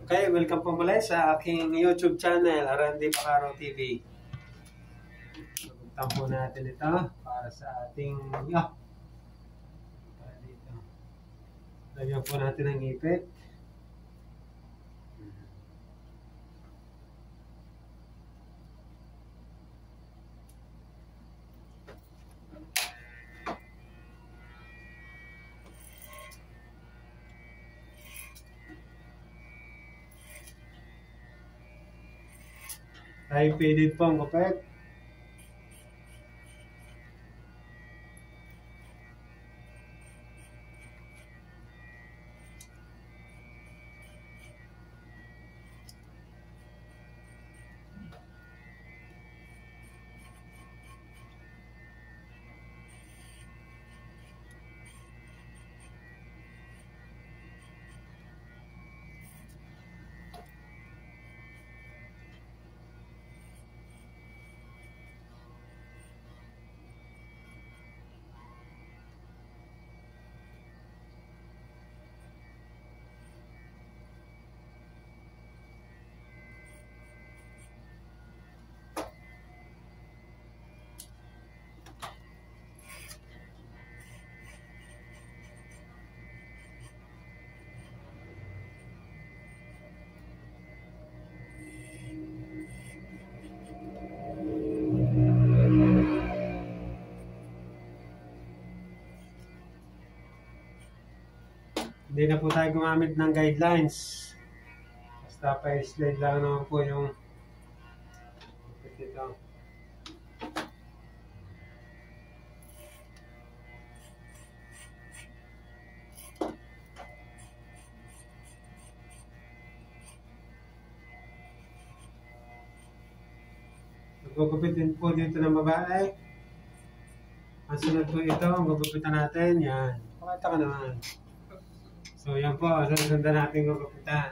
Okay, welcome po muli sa aking YouTube channel, Randy Pacaro TV. Pagpuntan po natin ito para sa ating para dito. Lagyan po natin ang ipit. Tayo faded po ang kapit. Hindi na po tayo gumamit ng guidelines. Basta pa-slide lang naman po yung ito. Magugupit din po dito ng babae. Ang sunod po ito, ang gugupitan natin. Yan. Pakita ka naman. So yan po, susundan natin gugupitan.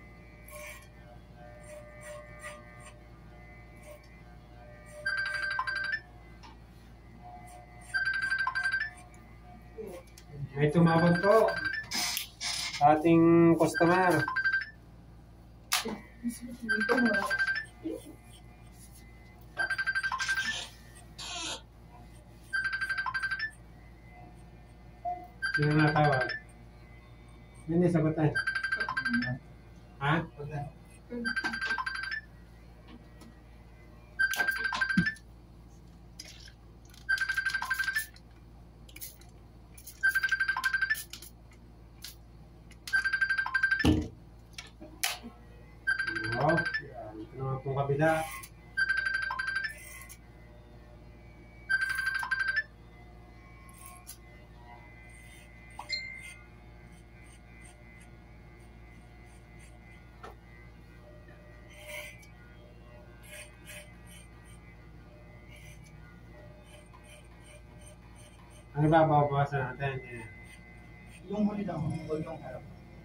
May tumawag po sa ating customer. Sino natawag? Hindi, sagutan. Ha? Ito naman pong kabila. Ano ba babawasan natin? Yung huli lang, huwag yung harap.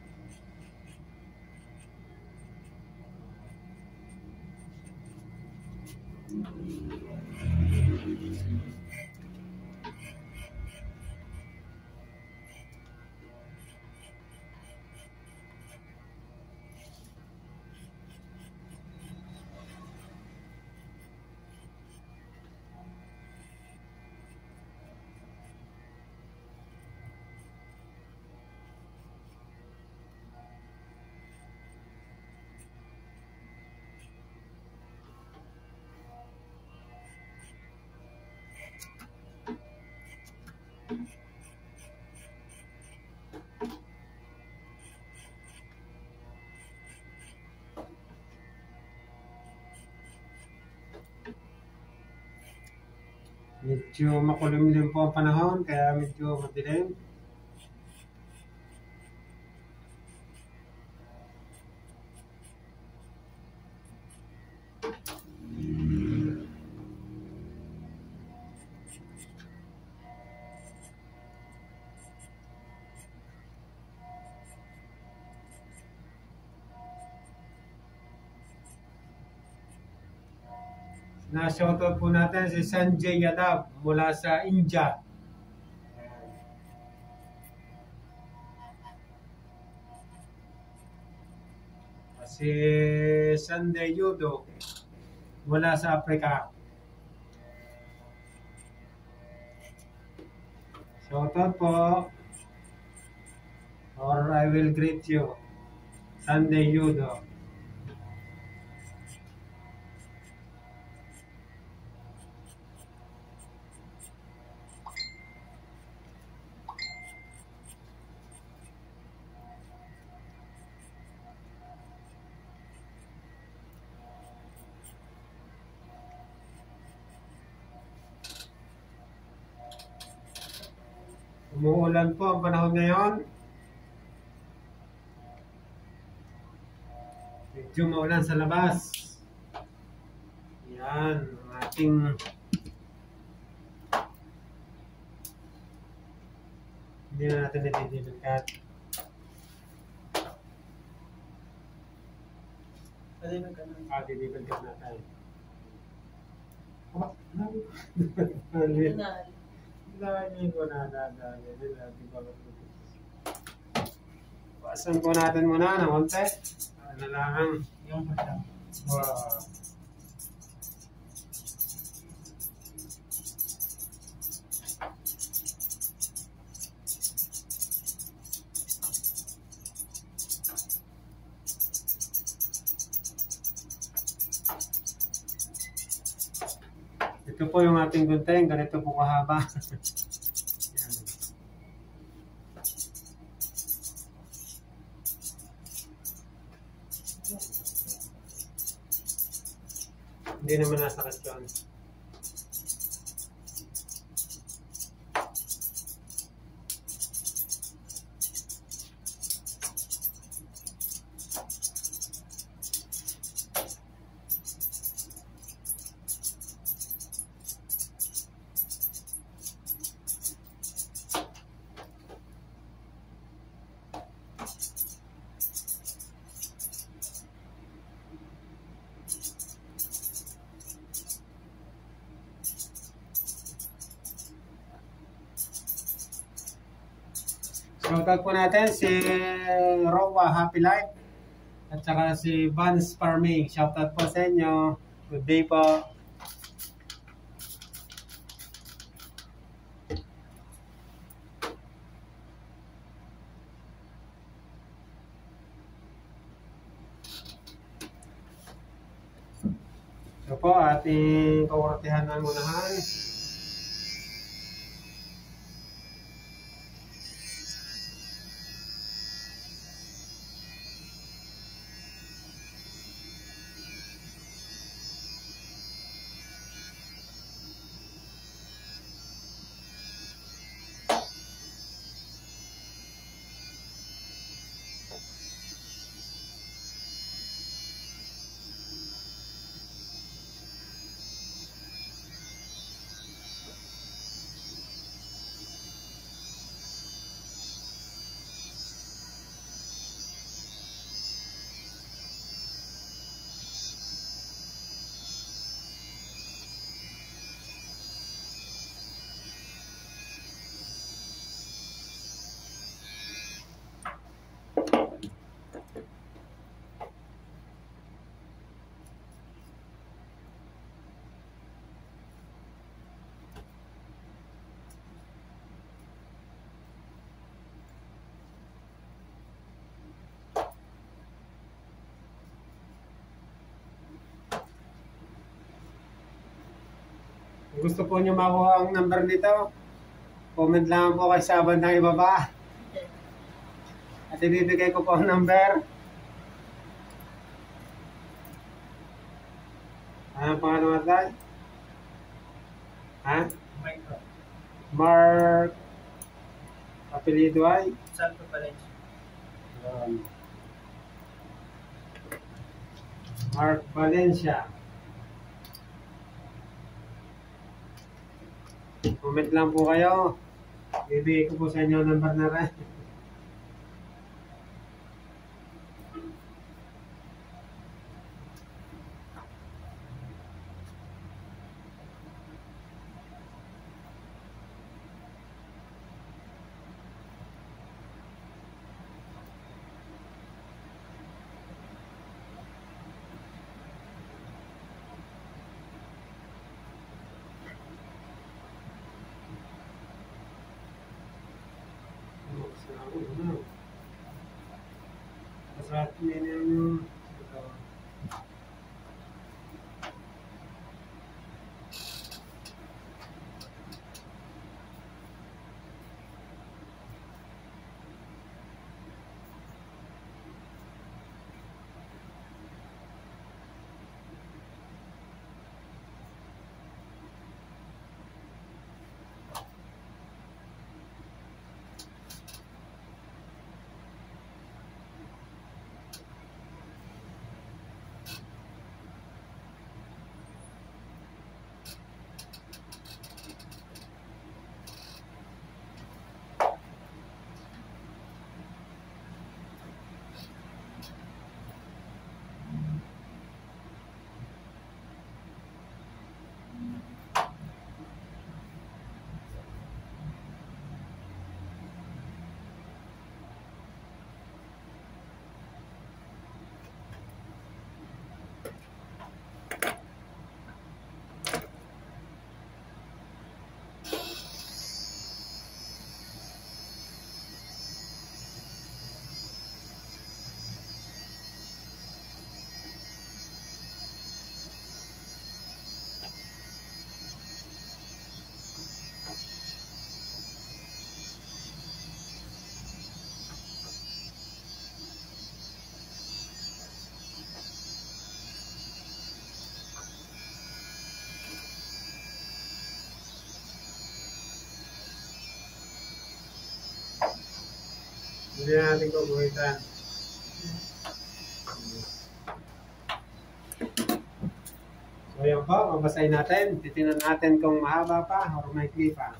Medyo makulimlim po ang panahon, kaya medyo madilim. Na-shoutout po natin si Sanjay Yadav mula sa India. Si Sunday Yudo mula sa Africa. Shoutout po. Or I will greet you. Sunday Yudo. Umuulan po ang panahon ngayon. Medyo maulan sa labas. Yan, ang ating hindi na natin natidibilkat. Didibilkat natin. Dahil ko na pasan po natin muna ng konti. Ano lang yung wow. Ito po yung ating gunting, ganito po kahaba. Hindi naman nasakit yun. Shoutout po natin si Rowa Happy Life at saka si Vans Farming. Shoutout po sa inyo. Good day po. So po, ating kawartihan ng unahan. Kung gusto po nyo makuha ang number nito, comment lang po kay sa bandang ibaba. At ibibigay ko po ang number. Ano pangalan natin? Ha? Mark. Apelido ay? Santo Valencia. Mark Valencia. Comment lang po kayo. Bibigay ko po sa inyo ang number na rin. Masarap din yung ito. Hindi natin guguhitan. So yan po, mabasahin natin. Titingnan natin kung mahaba pa o maikli pa.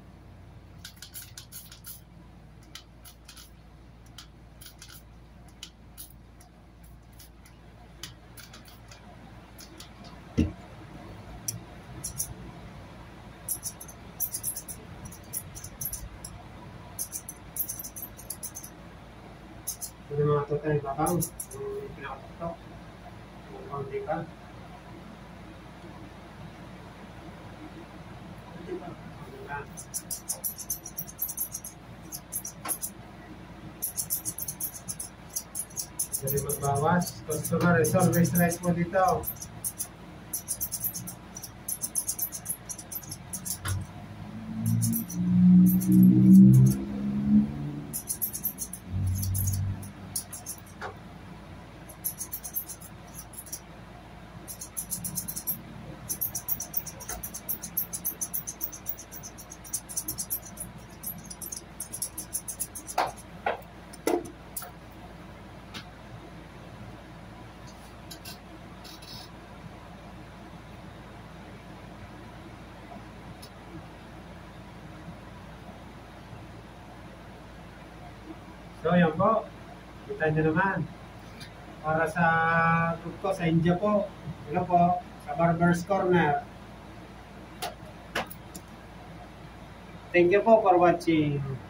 Ano mga total yung babaw? Yung pinakatok. Yung boundary pa. Jadi magbawas. Customer is always right po dito. So, yan po. Kita nyo naman. Para sa group ko, sa India po. Ano po, sa Barber's Corner. Thank you po for watching.